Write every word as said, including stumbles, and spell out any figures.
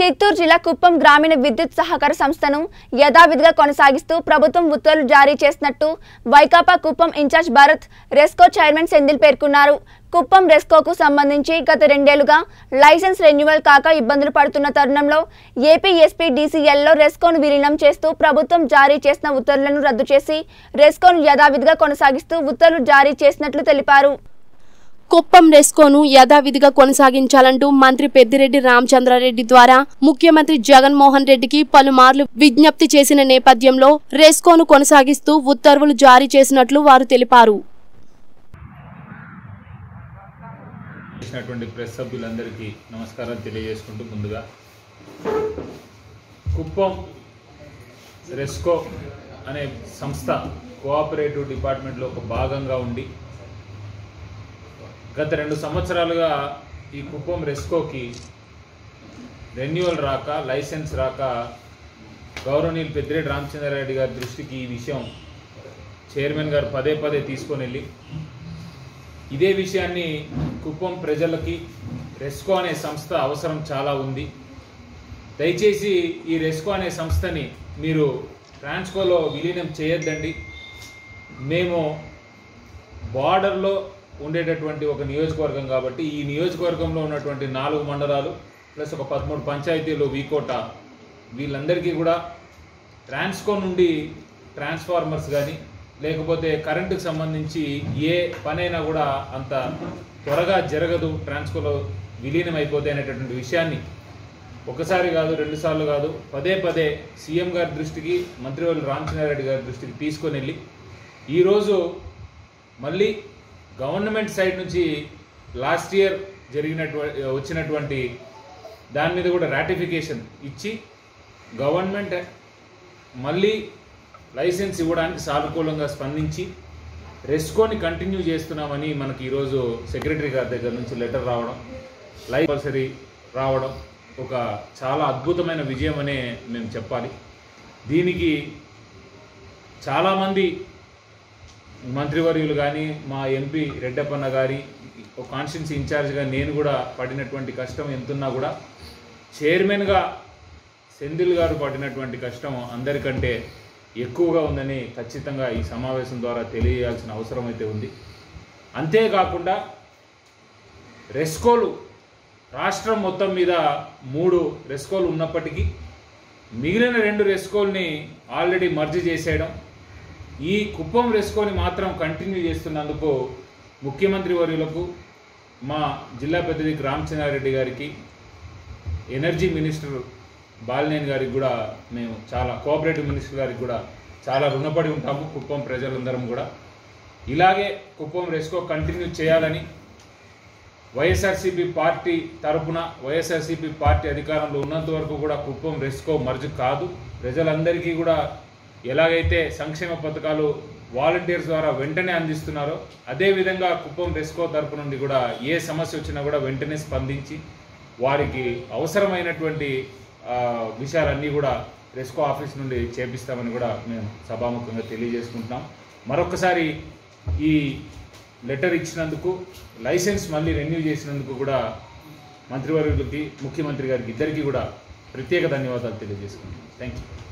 చిత్తూరు జిల్లా కుప్పం గ్రామీణ విద్యుత్ సహకార సంస్థను యథావిధిగా కొనసాగిస్తూ ప్రభుత్వం ఉత్తర్వులు జారీ చేసినట్టు Vaikapa Kuppam incharge Bharat RESCO chairman Senthil పేర్కొన్నారు. కుప్పం రెస్కోకు సంబంధించి గత రెండేళ్లుగా లైసెన్స్ రెన్యువల్ కాక ఇబ్బందులు పడుతున్న తరుణంలో ఏపీ ఎస్పీ డీసీఎల్లో రెస్కోను విలీనం చేస్తూ ప్రభుత్వం జారీ చేసిన ఉత్తర్వులను రద్దు చేసి రెస్కోను యథావిధిగా కొనసాగిస్తూ ఉత్తర్వులు జారీ చేసినట్లు తెలిపారు. కుప్పం రెస్కోను యథావిధిగా కొనసాగించాలంటూ మంత్రి పెద్దిరెడ్డి రామచంద్రారెడ్డి ద్వారా ముఖ్యమంత్రి జగన్మోహన్ రెడ్డికి పలుమార్లు విజ్ఞప్తి చేసిన నేపథ్యంలో రెస్కోను కొనసాగిస్తూ ఉత్తర్వులు జారీ చేసినట్లు వారు తెలిపారు. ప్రెస్ సభ్యులందరికీ నమస్కారం తెలియజేసుకుంటూ ముందుగా కుప్పం రెస్కో అనే సంస్థ కోఆపరేటివ్ డిపార్ట్మెంట్లో ఒక భాగంగా ఉండి గత రెండు సంవత్సరాలుగా ఈ కుప్పం రెస్కోకి రెన్యువల్ రాక లైసెన్స్ రాక గౌరవనీయులు పెద్దిరెడ్డి రామచంద్రారెడ్డి గారి దృష్టికి ఈ విషయం చైర్మన్ గారు పదే పదే తీసుకొని వెళ్ళి ఇదే విషయాన్ని కుప్పం ప్రజలకి రెస్కో అనే సంస్థ అవసరం చాలా ఉంది, దయచేసి ఈ రెస్కో అనే సంస్థని మీరు ట్రాన్స్కోలో విలీనం చేయొద్దండి, మేము బార్డర్లో ఉండేటటువంటి ఒక నియోజకవర్గం కాబట్టి ఈ నియోజకవర్గంలో ఉన్నటువంటి నాలుగు మండలాలు ప్లస్ ఒక పదమూడు పంచాయతీలు వీకోట వీళ్ళందరికీ కూడా ట్రాన్స్కో నుండి ట్రాన్స్ఫార్మర్స్ కానీ లేకపోతే కరెంటుకు సంబంధించి ఏ పనైనా కూడా అంత త్వరగా జరగదు, ట్రాన్స్కోలో విలీనం అయిపోతే అనేటటువంటి విషయాన్ని ఒకసారి కాదు రెండుసార్లు కాదు పదే పదే సీఎం గారి దృష్టికి మంత్రివర్యులు రామచంద్రారెడ్డి గారి దృష్టికి తీసుకొని వెళ్ళి ఈరోజు మళ్ళీ గవర్నమెంట్ సైడ్ నుంచి లాస్ట్ ఇయర్ జరిగినటువంటి వచ్చినటువంటి దాని మీద కూడా రాటిఫికేషన్ ఇచ్చి గవర్నమెంట్ మళ్ళీ లైసెన్స్ ఇవ్వడానికి సానుకూలంగా స్పందించి రెస్కోని కంటిన్యూ చేస్తున్నామని మనకి ఈరోజు సెక్రటరీ గారి దగ్గర నుంచి లెటర్ రావడం, లైసెన్సరీ రావడం ఒక చాలా అద్భుతమైన విజయం అనే మేము చెప్పాలి. దీనికి చాలామంది మంత్రివర్యులు కానీ మా ఎంపీ రెడ్డప్పన్న గారి ఒక కాన్స్టిట్యున్సీ ఇన్ఛార్జ్గా నేను కూడా పడినటువంటి కష్టం ఎంతున్నా కూడా చైర్మన్గా సెంధిల్ గారు పడినటువంటి కష్టం అందరికంటే ఎక్కువగా ఉందని ఖచ్చితంగా ఈ సమావేశం ద్వారా తెలియజేయాల్సిన అవసరం అయితే ఉంది. అంతేకాకుండా రెస్కోలు రాష్ట్రం మొత్తం మీద మూడు రెస్కోలు ఉన్నప్పటికీ మిగిలిన రెండు రెస్కోల్ని ఆల్రెడీ మర్జ్ చేసేయడం, ఈ కుప్పం రెస్కోని మాత్రం కంటిన్యూ చేస్తున్నందుకు ముఖ్యమంత్రి వర్యులకు మా జిల్లా పెద్దదికి రామచంద్రారెడ్డి గారికి ఎనర్జీ మినిస్టర్ బాలినేని గారికి కూడా మేము చాలా కోఆపరేటివ్ మినిస్టర్ గారికి కూడా చాలా రుణపడి ఉంటాము. కుప్పం ప్రజలందరం కూడా ఇలాగే కుప్పం రెస్కో కంటిన్యూ చేయాలని వైఎస్ఆర్సీపీ పార్టీ తరఫున వైఎస్ఆర్సీపీ పార్టీ అధికారంలో ఉన్నంత వరకు కూడా కుప్పం రెస్కో మర్జ్ కాదు. ప్రజలందరికీ కూడా ఎలాగైతే సంక్షేమ పథకాలు వాలంటీర్స్ ద్వారా వెంటనే అందిస్తున్నారో అదేవిధంగా కుప్పం రెస్కో తరపు నుండి కూడా ఏ సమస్య వచ్చినా కూడా వెంటనే స్పందించి వారికి అవసరమైనటువంటి విషయాలన్నీ కూడా రెస్కో ఆఫీస్ నుండి చేపిస్తామని కూడా మేము సభాముఖంగా తెలియజేసుకుంటున్నాం. మరొకసారి ఈ లెటర్ ఇచ్చినందుకు, లైసెన్స్ మళ్ళీ రెన్యూ చేసినందుకు కూడా మంత్రివర్యులకి ముఖ్యమంత్రి గారికి ఇద్దరికీ కూడా ప్రత్యేక ధన్యవాదాలు తెలియజేసుకుంటున్నాం. Thank you.